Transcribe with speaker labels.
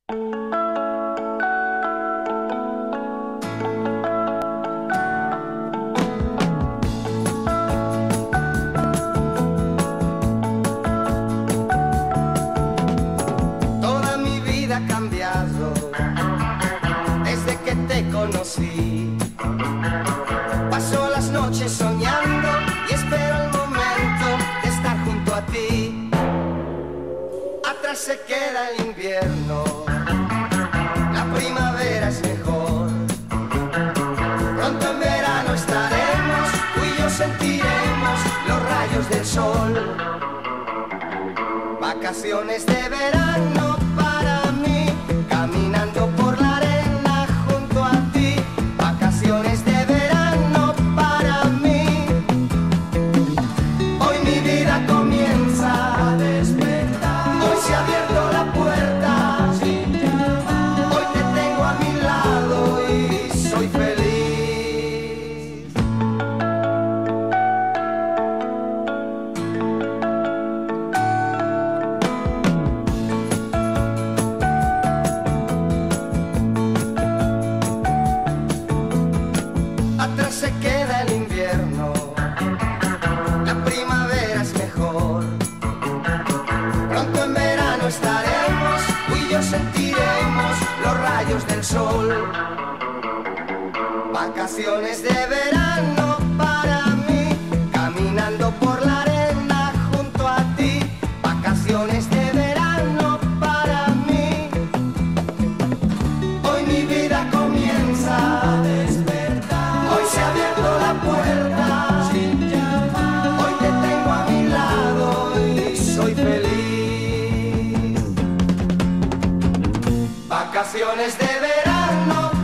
Speaker 1: Toda mi vida ha cambiado desde que te conocí. Paso las noches soñando y espero el momento de estar junto a ti. Atrás se queda el invierno, la primavera es mejor. Pronto en verano estaremos, tú y yo sentiremos los rayos del sol. Vacaciones de verano para mí, caminando por la arena junto a ti. Vacaciones de verano para mí. Hoy mi vida comienza a despertar. Hoy se ha abierto la puerta. Hoy te tengo a mi lado y soy feliz. Atrás se queda el invierno, la primavera es mejor. Pronto en verano estaremos, tú y yo sentiremos los rayos del sol. Vacaciones de verano para mí, caminando por la arena junto a ti. Vacaciones de verano para mí. Hoy mi vida comienza a despertar. Hoy se ha abierto la puerta. Hoy te tengo a mi lado y soy feliz. Vacaciones de verano